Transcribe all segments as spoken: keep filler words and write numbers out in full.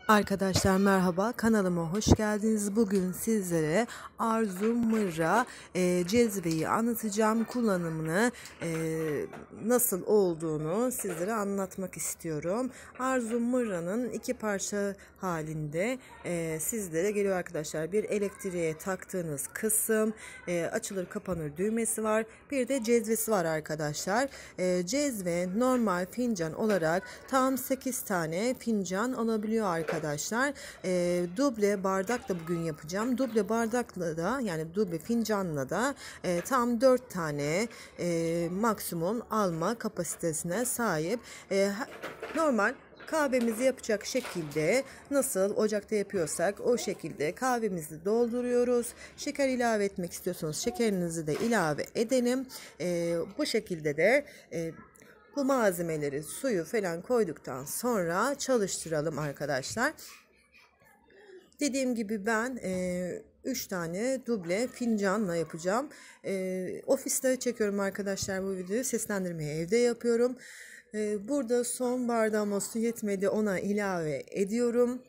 Arkadaşlar merhaba, kanalıma hoş geldiniz. Bugün sizlere Arzu Mırra e, cezveyi anlatacağım. Kullanımını e, nasıl olduğunu sizlere anlatmak istiyorum. Arzu Mırra'nın iki parça halinde e, sizlere geliyor arkadaşlar. Bir elektriğe taktığınız kısım, e, açılır kapanır düğmesi var. Bir de cezvesi var arkadaşlar. E, cezve normal fincan olarak tam sekiz tane fincan alabiliyor arkadaşlar. Arkadaşlar e, duble bardakla bugün yapacağım. Duble bardakla da yani duble fincanla da e, tam dört tane e, maksimum alma kapasitesine sahip. E, normal kahvemizi yapacak şekilde nasıl ocakta yapıyorsak o şekilde kahvemizi dolduruyoruz. Şeker ilave etmek istiyorsanız şekerinizi de ilave edelim. E, bu şekilde de e, bu malzemeleri, suyu falan koyduktan sonra çalıştıralım arkadaşlar. Dediğim gibi ben üç e, tane duble fincanla yapacağım. E, ofiste çekiyorum arkadaşlar bu videoyu. Seslendirmeyi evde yapıyorum. E, burada son bardağıma su yetmedi, ona ilave ediyorum.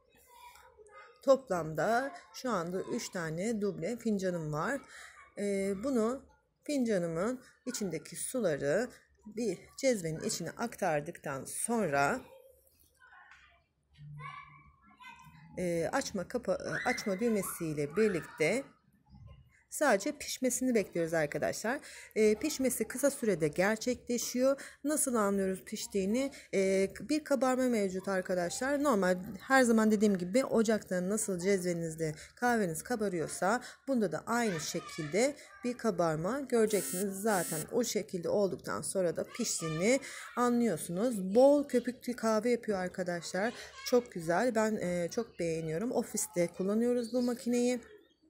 Toplamda şu anda üç tane duble fincanım var. E, bunu fincanımın içindeki suları bir cezvenin içine aktardıktan sonra e, açma kapa açma düğmesiyle birlikte sadece pişmesini bekliyoruz arkadaşlar. E, pişmesi kısa sürede gerçekleşiyor. Nasıl anlıyoruz piştiğini? E, bir kabarma mevcut arkadaşlar. Normal her zaman dediğim gibi ocakta nasıl cezvenizde kahveniz kabarıyorsa bunda da aynı şekilde bir kabarma göreceksiniz. Zaten o şekilde olduktan sonra da piştiğini anlıyorsunuz. Bol köpüklü kahve yapıyor arkadaşlar. Çok güzel. Ben e, çok beğeniyorum. Ofiste kullanıyoruz bu makineyi.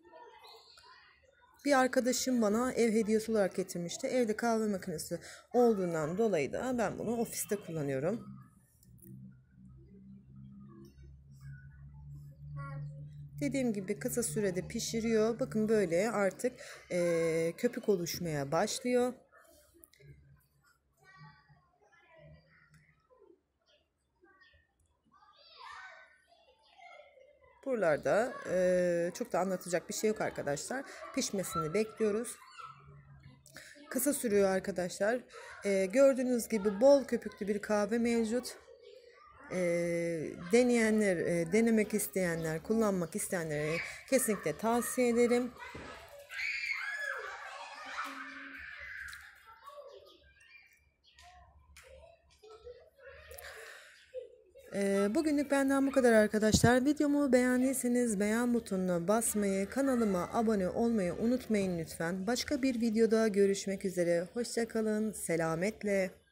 Bir arkadaşım bana ev hediyesi olarak getirmişti. Evde kahve makinesi olduğundan dolayı da ben bunu ofiste kullanıyorum. Dediğim gibi kısa sürede pişiriyor. Bakın böyle artık e, köpük oluşmaya başlıyor. Buralarda e, çok da anlatacak bir şey yok arkadaşlar. Pişmesini bekliyoruz. Kısa sürüyor arkadaşlar. E, gördüğünüz gibi bol köpüklü bir kahve mevcut. E, deneyenler, e, denemek isteyenler, kullanmak isteyenlere kesinlikle tavsiye ederim. Bugünlük benden bu kadar arkadaşlar. Videomu beğendiyseniz beğen butonuna basmayı, kanalıma abone olmayı unutmayın lütfen. Başka bir videoda görüşmek üzere. Hoşça kalın, selametle.